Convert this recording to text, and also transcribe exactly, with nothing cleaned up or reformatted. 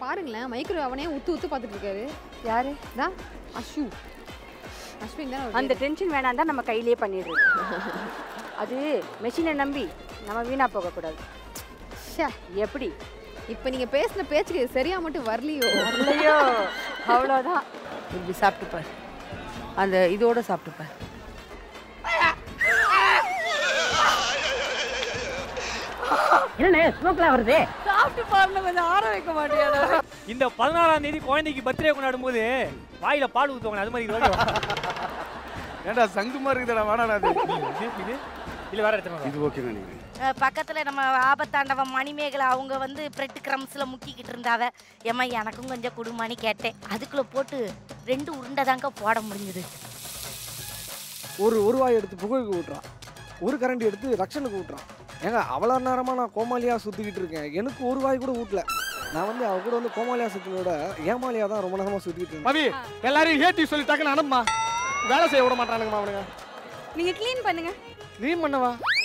பாருங்களேன் மைக்ரோ அவனே உத்து உத்து பார்த்துட்டு இருக்காரு. யாரு? தான் அஷு. அஸ்வின் தான். அந்த டென்ஷன் வேணாம் தான் நம்ம கையிலேயே பண்ணிடுறோம். அது மெஷினை நம்பி நம்ம வீணா போகக்கூடாது. எப்படி இப்போ நீங்கள் பேசின பேச்சுக்கு சரியாக மட்டும் வரலையோ வரலையோ அவ்வளோதான். இப்படி சாப்பிட்டுப்பேன், அந்த இதோட சாப்பிட்டுப்பேன். என்ன ஸ்மோக்லாம் வருது? சாப்பிட்டு பாருங்க, கொஞ்சம் ஆற வைக்க மாட்டேன். இந்த பதினாறாம் தேதி குழந்தைக்கு பர்த்டே கொண்டாடும் போது வாயில பால் ஊற்றுவாங்க, அது மாதிரி ஏண்டா சங்கு மாதிரி இருக்குடா, வேணாடா அது. இது இல்ல வேற எடுத்துங்க. இது ஓகே நினைக்கிறேன். பக்கத்துல நம்ம ஆபத்தாண்டவ மணிமேகலை அவங்க வந்து பிரெட் கிரம்ஸ்ல முக்கிக்கிட்டு இருந்தாவ. ஏமா எனக்கும் கொஞ்சம் குடுமான்னு கேட்டேன். அதுக்குள்ள போட்டு ரெண்டு உருண்டை தாங்க போட முடிஞ்சது. ஒரு ஒரு வாய் எடுத்து புகழுக்கு ஊட்டுறான், ஒரு கரண்டி எடுத்து ரக்ஷனுக்கு ஊட்டுறான். ஏங்க அவ்வளோ நேரமாக நான் கோமாளியாக சுற்றிக்கிட்டு இருக்கேன், எனக்கு ஒரு வாய் கூட ஊட்டல. நான் வந்து அவ கூட வந்து கோமாளியாக சுற்றினோட ஏமாளியாக தான் ரொம்ப நேரமாக சுற்றிக்கிட்டு இருக்கேன். மவி எல்லாரையும் ஏற்றி சொல்லிட்டாக்க அனுப்புமா, வேலை செய்ய விட மாட்டானுங்கம்மா அவனுங்க. நீங்க க்ளீன் பண்ணுங்க. க்ளீன் பண்ணவா?